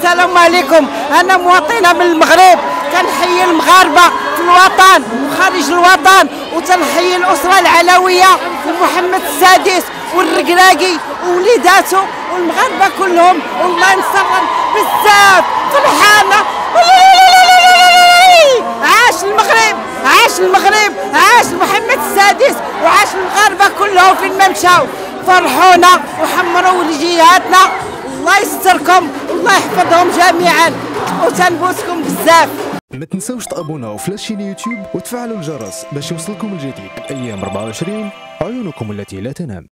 السلام عليكم. انا مواطنه من المغرب، كنحيي المغاربه في الوطن وخارج الوطن، وتنحيي الاسره العلويه ومحمد السادس والركراكي ووليداتو والمغاربه كلهم. والله نصرا بزاف فرحانه. عاش المغرب، عاش المغرب، عاش محمد السادس، وعاش المغاربه كلهم فين ما مشاو. فرحونا وحمروا وجيهاتنا. الله يستركم والله يحفظهم جميعا، وتنبوسكم بزاف. ما تنساوش تابوناو في لاشين يوتيوب وتفعلوا الجرس باش يوصلكم الجديد. الايام 24 عيونكم التي لا تنام.